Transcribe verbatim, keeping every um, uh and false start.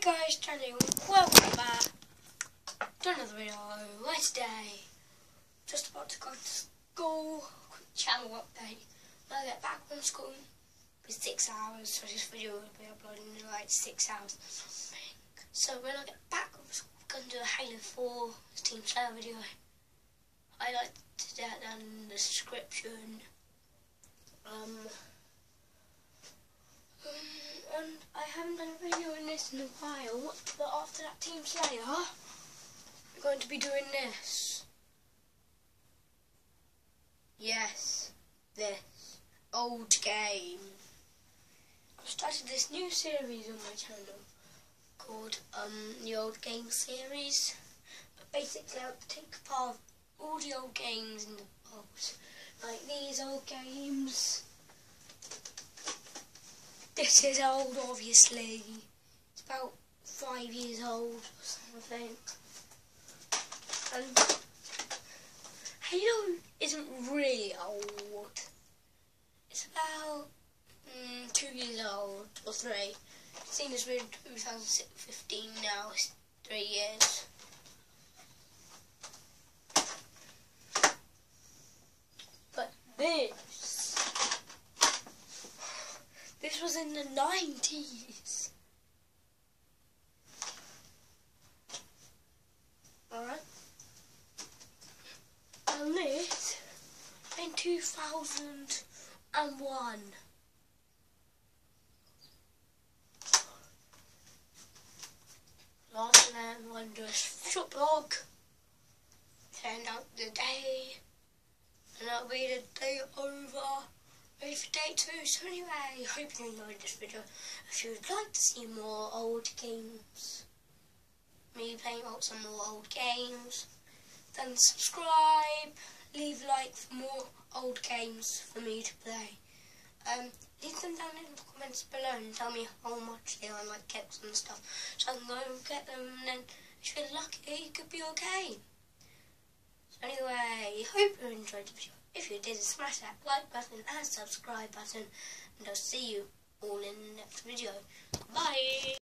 guys, Johnny, welcome back to another video. Right today, just about to go to school. Quick channel update. When I get back from school, it'll be six hours, so this video will be uploading in like six hours. So when I get back from school, I'm going to do a Halo four Team Slayer video. I like to do that down in the description. Um, um, and I haven't done a video in this in a while, but after that Team Slayer, we're going to be doing this. Yes, this old game. I've started this new series on my channel called um, the Old Game Series. But basically, I take part of all the old games in the box, like these old games. This is old, obviously. It's about five years old or something. And Halo isn't really old. It's about mm, two years old or three. Seeing as we're in two thousand fifteen now, it's three years. But this, this was in the nineties. Alright. And this in two thousand one. Last night I'm going to do a short vlog, send out the day, and that'll be the day over, ready for day two. So anyway, I hope you enjoyed this video. If you would like to see more old games, me playing out some more old games, then subscribe, leave a like for more old games for me to play. Um, leave them down in the comments below and tell me how much they are, like kicks and stuff, so I can go and get them, and then if you're lucky, it could be okay. So anyway, hope you enjoyed the video. If you did, smash that like button and subscribe button, and I'll see you all in the next video. Bye!